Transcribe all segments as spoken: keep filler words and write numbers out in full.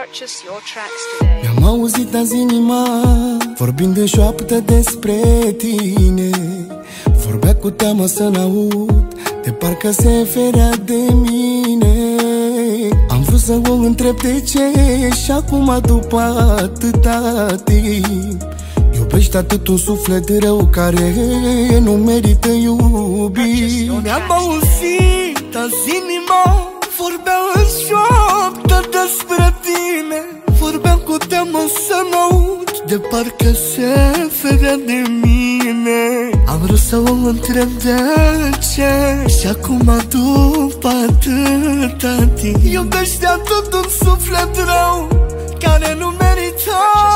Purchase your tracks today. Mi-am auzit azi inima vorbind în șoaptă despre tine. Vorbea cu teamă să n-aud, de parcă se ferea de mine. Am vrut să o întreb de ce și acum după atâta timp iubești atât un suflet rău care nu merită iubit. Mi-am auzit azi inima vorbea în șoaptă despre tine. Vorbeam cu teamă să n-aud, de parcă se ferea de mine. Am vrut să o întreb de ce și acum după atâta timp iubești atât un suflet rău care nu merită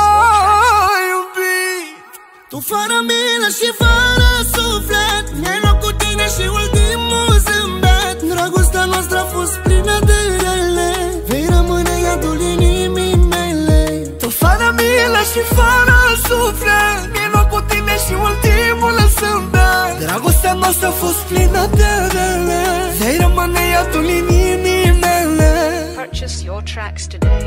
iubit. Tu fără milă și fără suflet mi-ai luat cu tine și ultimul zâmbet. Dragostea noastră a fost plină de rele, vei rămâne iadul inimii mele. Tu fără milă și fără suflet mi-ai luat cu tine și ultimul zâmbet. Dragostea noastră a fost plină de rele, vei rămâne iadul inimii mele. Purchase your tracks today.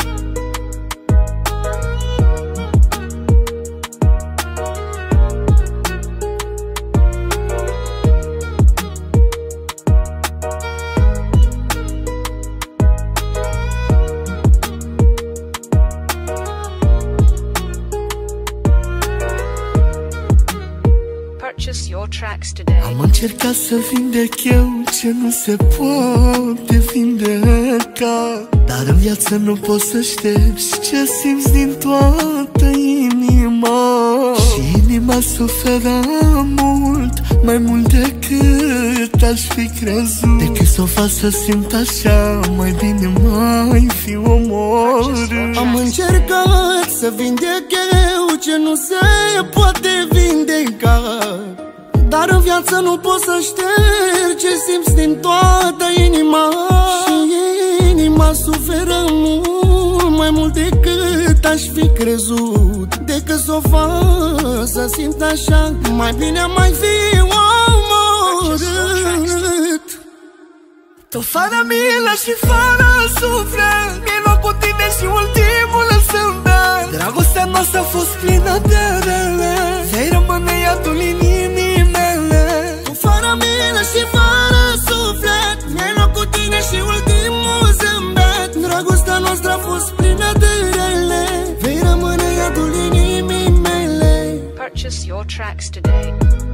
Purchase your tracks today. Am încercat să vindec eu ce nu se poate vindeca, dar în viață nu poți să ștergi ce simți din toată inima. Și inima suferă mult, mai mult decât aș fi crezut. Decât să o fac să simt așa, mai bine mai fi omorât. Am încercat să vindec eu ce nu se poate vindeca, dar în viață nu poți să ștergi ce simți din toată inima. Și inima suferă mult, mai mult decât aș fi crezut. Decât să o fac să simt așa, mai bine mai fi omorât. Tu fără milă și fără suflet mi-ai luat cu tine și ultimul zâmbet. Dragostea noastră a fost plină de rele, vei rămâne iadul inimii mele. Tu fără milă și fără suflet mi-ai luat cu tine și ultimul zâmbet. Dragostea noastră a fost plină de rele, vei rămâne iadul inimii mele. Purchase your tracks today.